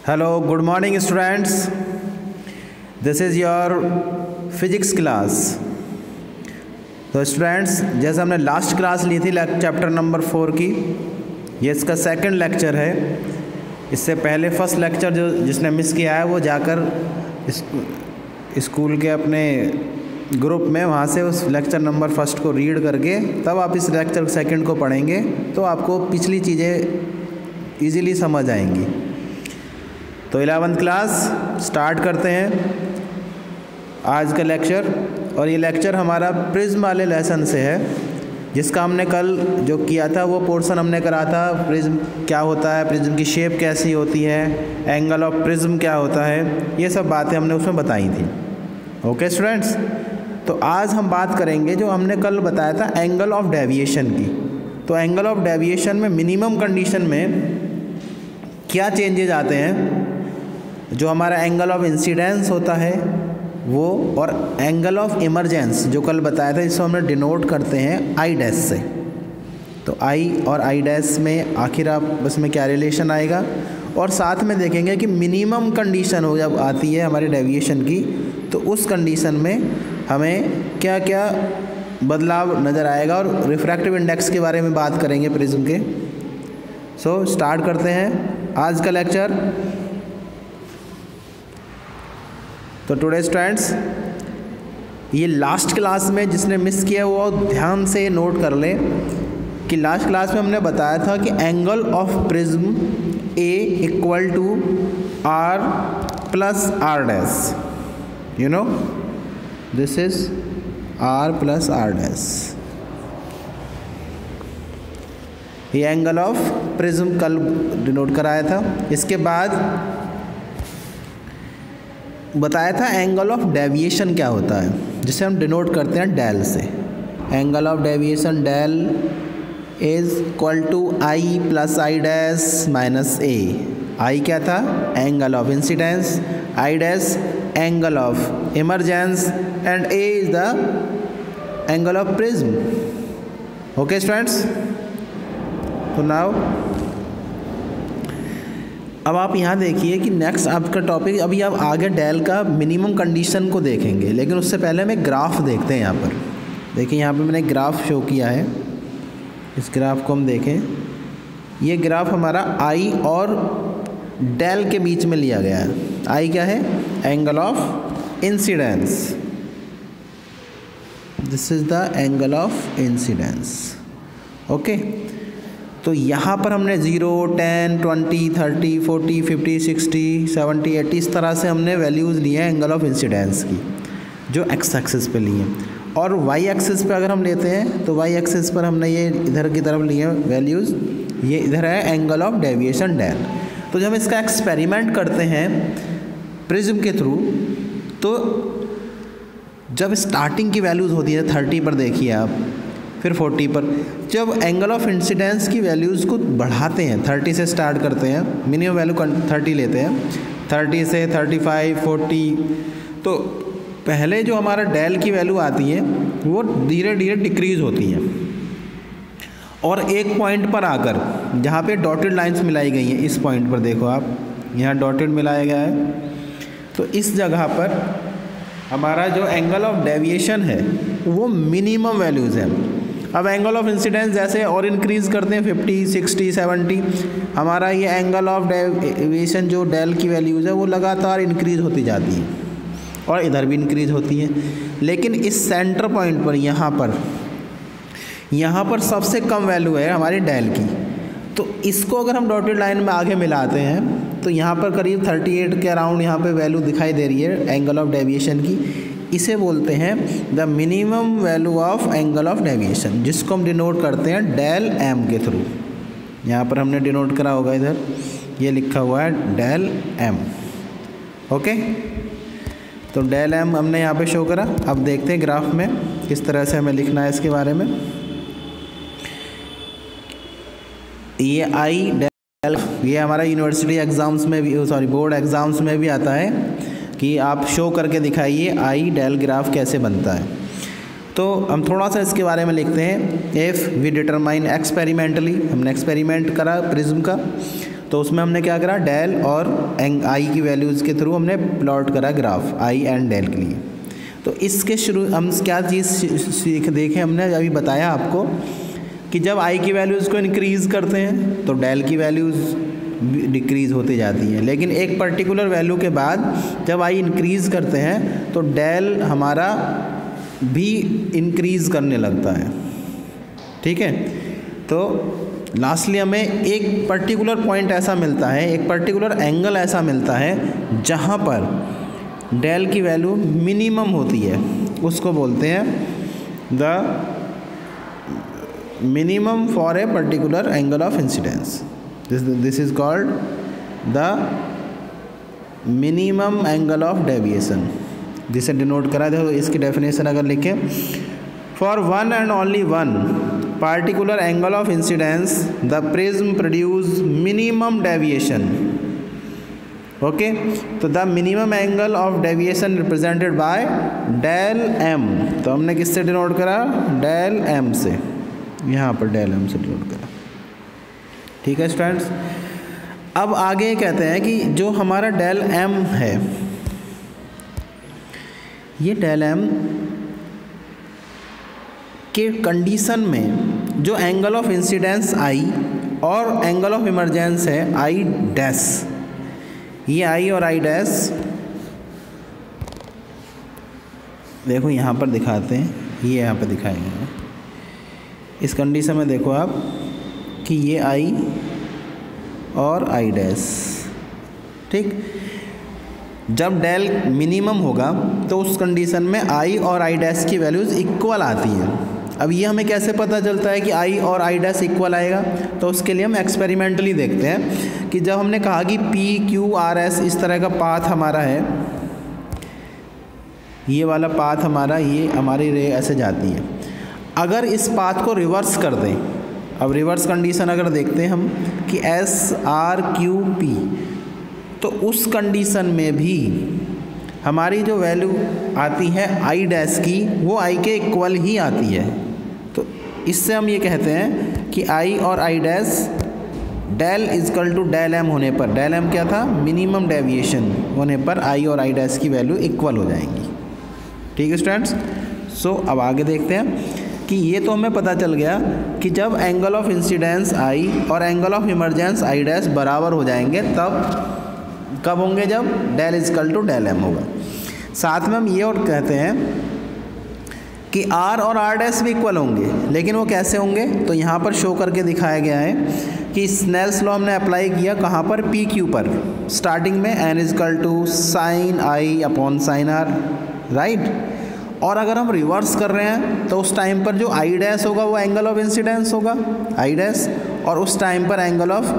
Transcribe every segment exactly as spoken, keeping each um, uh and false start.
Hello, good morning students. This is your physics class. तो students, जैसे हमने last class ली थी चैप्टर नंबर फोर की, ये इसका सेकंड लेक्चर है। इससे पहले फर्स्ट लेक्चर जो जिसने मिस किया है वो जाकर इस स्कूल के अपने ग्रुप में वहाँ से उस लेक्चर नंबर फर्स्ट को रीड करके तब आप इस लेक्चर सेकंड को पढ़ेंगे तो आपको पिछली चीज़ें इजीली समझ आएंगी। तो इलेवेंथ क्लास स्टार्ट करते हैं आज का लेक्चर। और ये लेक्चर हमारा प्रिज्म वाले लेसन से है, जिसका हमने कल जो किया था वो पोर्शन हमने करा था। प्रिज्म क्या होता है, प्रिज्म की शेप कैसी होती है, एंगल ऑफ प्रिज्म क्या होता है, ये सब बातें हमने उसमें बताई थी। ओके स्टूडेंट्स, तो आज हम बात करेंगे जो हमने कल बताया था एंगल ऑफ डेविएशन की। तो एंगल ऑफ डेविएशन में मिनिमम कंडीशन में क्या चेंजेज आते हैं। जो हमारा एंगल ऑफ इंसिडेंस होता है वो, और एंगल ऑफ इमरजेंस जो कल बताया था, इसको हमने डिनोट करते हैं आई डैश से। तो आई और आई डैश में आखिर आप बस में क्या रिलेशन आएगा, और साथ में देखेंगे कि मिनिमम कंडीशन हो जब आती है हमारी डेविएशन की, तो उस कंडीशन में हमें क्या क्या बदलाव नज़र आएगा, और रिफ्रैक्टिव इंडेक्स के बारे में बात करेंगे प्रिज्म के। सो so, स्टार्ट करते हैं आज का लेक्चर। तो टुडे स्टूडेंट्स, ये लास्ट क्लास में जिसने मिस किया वो ध्यान से नोट कर ले कि लास्ट क्लास में हमने बताया था कि angle of prism A equal to R plus R dash. You know this is R plus R dash. ये एंगल ऑफ प्रिज्म कल डिनोट कराया था। इसके बाद बताया था एंगल ऑफ डेविएशन क्या होता है, जिसे हम डिनोट करते हैं डेल से। Angle of deviation del is equal to I plus I dash minus A. I क्या था, angle of incidence, I dash angle of emergence, and A is the angle of prism. Okay students, तो now अब आप यहाँ देखिए कि next आपका topic, अभी आप आगे डेल का मिनिमम कंडीशन को देखेंगे, लेकिन उससे पहले हमें ग्राफ देखते हैं। यहाँ पर देखिए, यहाँ पे मैंने ग्राफ शो किया है। इस ग्राफ को हम देखें, ये ग्राफ हमारा आई और डेल के बीच में लिया गया है। आई क्या है, angle of incidence. This is the angle of incidence. Okay, तो यहाँ पर हमने zero, ten, twenty, thirty, forty, fifty, sixty, seventy, eighty इस तरह से हमने वैल्यूज़ लिए हैं एंगल ऑफ इंसिडेंस की, जो एक्स एक्सिस पे लिए हैं। और वाई एक्सिस पे अगर हम लेते हैं तो वाई एक्सिस पर हमने ये इधर की तरफ लिए हैं वैल्यूज़। ये इधर है एंगल ऑफ डेविएशन डेल। तो जब हम इसका एक्सपेरिमेंट करते हैं प्रिज्म के थ्रू, तो जब स्टार्टिंग की वैल्यूज़ होती है थर्टी पर, देखिए आप, फिर फोर्टी पर, जब एंगल ऑफ इंसिडेंस की वैल्यूज़ को बढ़ाते हैं, थर्टी से स्टार्ट करते हैं, मिनिमम वैल्यू थर्टी लेते हैं, थर्टी से थर्टी फाइव, फोर्टी, तो पहले जो हमारा डेल की वैल्यू आती है वो धीरे धीरे डिक्रीज़ होती है, और एक पॉइंट पर आकर जहाँ पे डॉटेड लाइंस मिलाई गई हैं, इस पॉइंट पर देखो आप, यहाँ डॉटेड मिलाया गया है, तो इस जगह पर हमारा जो एंगल ऑफ डेविएशन है वो मिनिमम वैल्यूज़ है। अब एंगल ऑफ इंसिडेंस जैसे और इंक्रीज़ करते हैं, फिफ्टी, सिक्सटी, सेवेंटी, हमारा ये एंगल ऑफ डेविएशन जो डेल की वैल्यूज़ है वो लगातार इंक्रीज़ होती जाती है, और इधर भी इंक्रीज़ होती है। लेकिन इस सेंटर पॉइंट पर, यहाँ पर यहाँ पर सबसे कम वैल्यू है हमारी डेल की। तो इसको अगर हम डॉटेड लाइन में आगे मिलाते हैं तो यहाँ पर करीब थर्टी एट के अराउंड यहाँ पे वैल्यू दिखाई दे रही है एंगल ऑफ डेविएशन की। इसे बोलते हैं the minimum value of angle of deviation, जिसको हम डिनोट करते हैं डेल एम के थ्रू। यहाँ पर हमने डिनोट करा होगा, इधर ये लिखा हुआ है डेल एम। ओके, तो डेल एम हमने यहाँ पे शो करा। अब देखते हैं ग्राफ में किस तरह से हमें लिखना है इसके बारे में। ये आई डेल, ये हमारा यूनिवर्सिटी एग्ज़ाम्स में भी, सॉरी बोर्ड एग्ज़ाम्स में भी आता है कि आप शो करके दिखाइए आई डेल ग्राफ कैसे बनता है। तो हम थोड़ा सा इसके बारे में लिखते हैं। इफ़ वी डिटरमाइन एक्सपेरिमेंटली, हमने एक्सपेरिमेंट करा प्रिज्म का, तो उसमें हमने क्या करा, डेल और आई की वैल्यूज़ के थ्रू हमने प्लॉट करा ग्राफ आई एंड डेल के लिए। तो इसके शुरू हम क्या चीज़ सीख देखें, हमने अभी बताया आपको कि जब आई की वैल्यूज़ को इंक्रीज़ करते हैं तो डेल की वैल्यूज़ डिक्रीज़ होती जाती हैं, लेकिन एक पर्टिकुलर वैल्यू के बाद जब आई इंक्रीज़ करते हैं तो डेल हमारा भी इंक्रीज़ करने लगता है। ठीक है, तो लास्टली हमें एक पर्टिकुलर पॉइंट ऐसा मिलता है, एक पर्टिकुलर एंगल ऐसा मिलता है जहाँ पर डेल की वैल्यू मिनिमम होती है, उसको बोलते हैं the minimum for a particular angle of incidence. This this is called the minimum angle of deviation, जिसे डिनोट करा दे। इसकी डेफिनेशन अगर लिखें, for one and only one particular angle of incidence the prism produce minimum deviation. Okay, तो the minimum angle of deviation represented by del m, तो हमने किससे डिनोट करा, del m से, यहाँ पर del m से डिनोट करा। ठीक है स्टूडेंट्स, अब आगे कहते हैं कि जो हमारा del m है, ये del m के कंडीशन में जो एंगल ऑफ इंसिडेंस आई और एंगल ऑफ इमरजेंस है आई डैश, ये आई और आई डैश देखो यहाँ पर दिखाते हैं, ये यहाँ पर दिखाएंगे हैं। इस कंडीशन में देखो आप कि ये आई और आई डैश, ठीक, जब डेल मिनिमम होगा तो उस कंडीशन में आई और आई डैश की वैल्यूज़ इक्वल आती हैं। अब ये हमें कैसे पता चलता है कि आई और आई डैश इक्वल आएगा, तो उसके लिए हम एक्सपेरिमेंटली देखते हैं कि जब हमने कहा कि पी क्यू आर एस इस तरह का पाथ हमारा है, ये वाला पाथ हमारा, ये हमारी रे ऐसे जाती है, अगर इस पाथ को रिवर्स कर दें, अब रिवर्स कंडीशन अगर देखते हैं हम कि एस आर क्यू पी, तो उस कंडीशन में भी हमारी जो वैल्यू आती है आई डैश की, वो आई के इक्वल ही आती है। तो इससे हम ये कहते हैं कि आई और I dash del equal to del M होने पर, डेल एम क्या था, मिनिमम डेविएशन होने पर आई और आई डैश की वैल्यू इक्वल हो जाएंगी। ठीक है स्टूडेंट्स, सो अब आगे देखते हैं कि ये तो हमें पता चल गया कि जब एंगल ऑफ इंसिडेंस आई और angle of emergence I dash बराबर हो जाएंगे, तब कब होंगे, जब del equal to del M होगा। साथ में हम ये और कहते हैं कि आर और आर डैश भी इक्वल होंगे, लेकिन वो कैसे होंगे, तो यहाँ पर शो करके दिखाया गया है कि स्नेल्स लॉ हमने अप्लाई किया कहाँ पर, पी क्यू पर, स्टार्टिंग में N equal to sine I upon sine R, right. और अगर हम रिवर्स कर रहे हैं तो उस टाइम पर जो आई डैश होगा वो एंगल ऑफ इंसिडेंस होगा, आई डैश, और उस टाइम पर एंगल ऑफ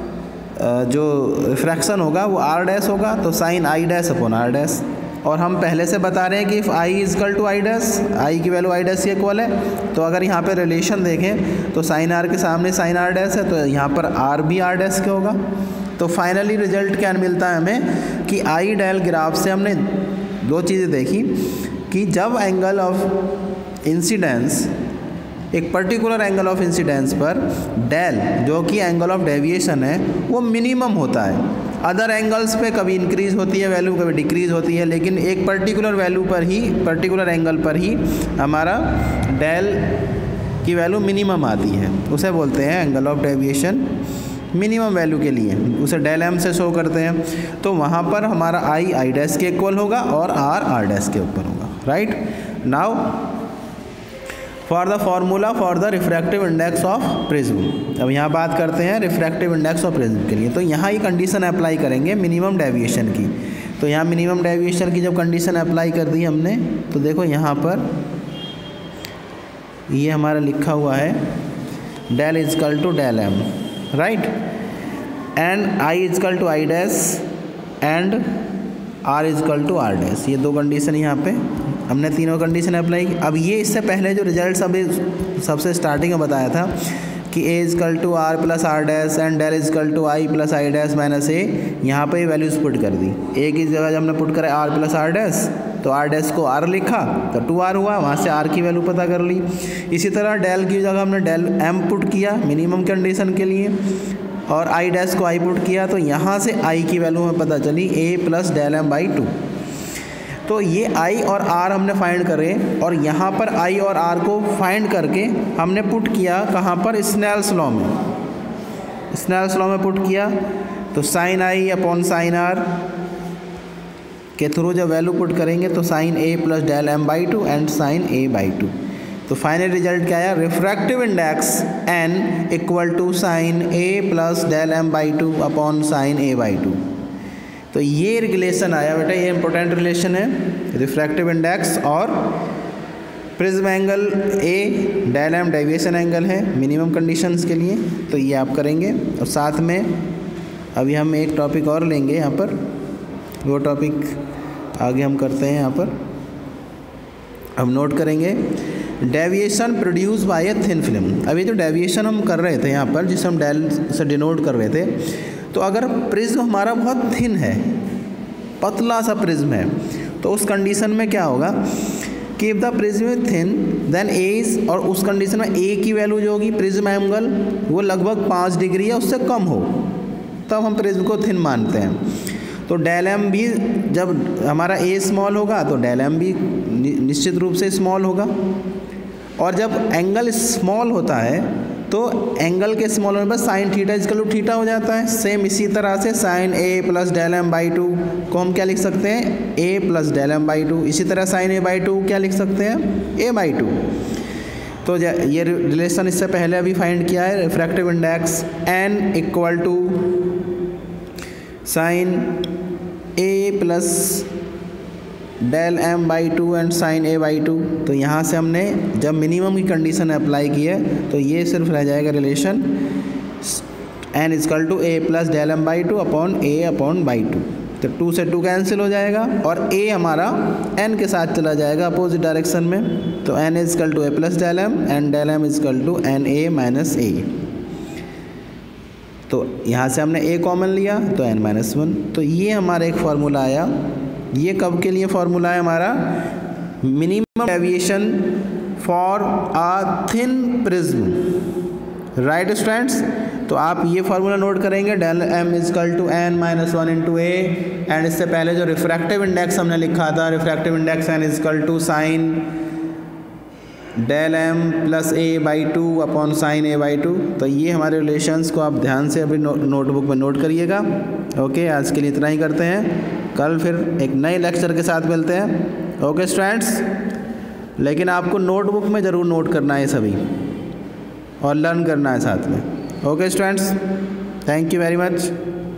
जो रिफ्रैक्शन होगा वो आर डैश होगा, तो sine I dash upon R dash. और हम पहले से बता रहे हैं कि if I equal to I dash, I की वैल्यू आई डैश के इक्वल है, तो अगर यहाँ पे रिलेशन देखें तो साइन आर के सामने साइन आर डैश है, तो यहाँ पर आर भी आर डैश के होगा। तो फाइनली रिजल्ट क्या मिलता है हमें कि आई डेल ग्राफ से हमने दो चीज़ें देखी कि जब एंगल ऑफ इंसिडेंस, एक पर्टिकुलर एंगल ऑफ इंसिडेंस पर डेल जो कि एंगल ऑफ डेविएशन है वो मिनिमम होता है, अदर एंगल्स पे कभी इंक्रीज़ होती है वैल्यू, कभी डिक्रीज़ होती है, लेकिन एक पर्टिकुलर वैल्यू पर ही, पर्टिकुलर एंगल पर ही हमारा डेल की वैल्यू मिनिमम आती है, उसे बोलते हैं angle of deviation minimum value के लिए, उसे डेल एम से शो करते हैं। तो वहाँ पर हमारा आई आई डैश के इक्वल होगा और आर आर डैश के ऊपर होगा, right. Now for the formula for the refractive index of prism, अब यहाँ बात करते हैं रिफ्रैक्टिव इंडेक्स ऑफ प्रिज्म के लिए। तो यहाँ ये कंडीशन अप्लाई करेंगे मिनिमम डेविएशन की। तो यहाँ मिनिमम डेविएशन की जब कंडीशन अप्लाई कर दी हमने, तो देखो यहाँ पर ये हमारा लिखा हुआ है del equal to del M, right, and I equal to I dash and R equal to R dash, ये दो कंडीशन यहाँ पे हमने तीनों कंडीशन अप्लाई की। अब ये इससे पहले जो रिजल्ट अभी सबसे स्टार्टिंग में बताया था कि A equal to R plus R dash and del equal to I plus I dash minus A, यहाँ पे वैल्यूज़ पुट कर दी। ए की जगह जब हमने पुट करा आर प्लस आर डैश, तो आर डैश को आर लिखा तो टू आर हुआ, वहाँ से आर की वैल्यू पता कर ली। इसी तरह डेल की जगह हमने डेल एम पुट किया मिनिमम कंडीशन के लिए, और आई डैश को आई पुट किया, तो यहाँ से आई की वैल्यू हमें पता चली A plus del M by two. तो ये आई और आर हमने फाइंड करे और यहाँ पर आई और आर को फाइंड करके हमने पुट किया कहाँ पर, स्नेल्स लॉ में। स्नेल्स लॉ में पुट किया तो sine I upon sine R के थ्रू जब वैल्यू पुट करेंगे तो sine A plus del M by two and sine A by two. तो फाइनल रिजल्ट क्या आया, refractive index N equal to sine A plus del M by two upon sine A by two. तो ये relation आया बेटा, ये important relation है, refractive index और prism angle A, del M deviation angle है मिनिमम कंडीशंस के लिए। तो ये आप करेंगे और साथ में अभी हम एक टॉपिक और लेंगे यहाँ पर, वो टॉपिक आगे हम करते हैं यहाँ पर, हम नोट करेंगे deviation produce by a thin film. अभी जो डेविएशन हम कर रहे थे यहाँ पर, जिसे हम डेल से डिनोट कर रहे थे, तो अगर प्रिज्म हमारा बहुत थिन है, पतला सा प्रिज्म है, तो उस कंडीशन में क्या होगा कि if the prism is thin then A is, और उस कंडीशन में ए की वैल्यू जो होगी प्रिज्म एंगल वो लगभग पाँच डिग्री या उससे कम हो, तब हम प्रिज्म को थिन मानते हैं। तो डेल एम भी जब हमारा ए स्मॉल होगा तो डेल एम भी निश्चित रूप से स्मॉल होगा, और जब एंगल स्मॉल होता है तो एंगल के स्मॉल होने पर sine theta equal to theta हो जाता है। सेम इसी तरह से sine A plus del M by two को हम क्या लिख सकते हैं, A plus del M by two. इसी तरह साइन ए बाई टू क्या लिख सकते हैं, ए बाई टू। तो ये रिलेशन इससे पहले अभी फाइंड किया है, refractive index N equal to sine A plus del M by two and sine A by two. तो यहाँ से हमने जब मिनिमम की कंडीशन अप्लाई की है तो ये सिर्फ रह जाएगा relation N equal to A plus del M by two upon A upon by two. तो टू से टू कैंसिल हो जाएगा और ए हमारा एन के साथ चला जाएगा अपोजिट डायरेक्शन में। तो N equal to A plus del M and del M equal to N A minus A. तो यहाँ से हमने ए कॉमन लिया तो एन माइनस वन। तो ये हमारा एक फार्मूला आया। ये कब के लिए फार्मूला है हमारा, minimum deviation for a thin prism, right students. तो आप ये फार्मूला नोट करेंगे, del M equal to N minus one into A, and इससे पहले जो रिफ्रैक्टिव इंडेक्स हमने लिखा था, refractive index N equal to sine del M plus A by two upon sine A by two. तो ये हमारे रिलेशंस को आप ध्यान से अभी नो, नोटबुक में नोट करिएगा। ओके, आज के लिए इतना ही करते हैं, कल फिर एक नए लेक्चर के साथ मिलते हैं। ओके स्टूडेंट्स, लेकिन आपको नोटबुक में ज़रूर नोट करना है सभी और लर्न करना है साथ में। Okay students, thank you very much.